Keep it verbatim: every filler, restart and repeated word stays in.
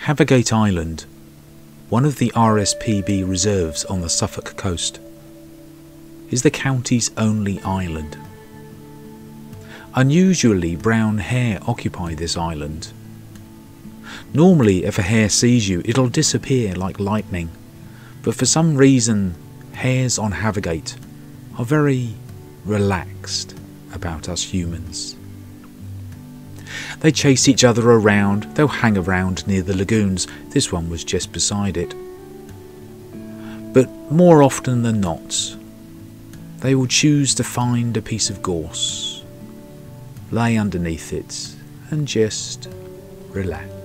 Havergate Island, one of the R S P B reserves on the Suffolk coast, is the county's only island. Unusually, brown hare occupy this island. Normally, if a hare sees you, it'll disappear like lightning, but for some reason, hares on Havergate are very relaxed about us humans. They chase each other around, they'll hang around near the lagoons. This one was just beside it. But more often than not, they will choose to find a piece of gorse, lay underneath it and just relax.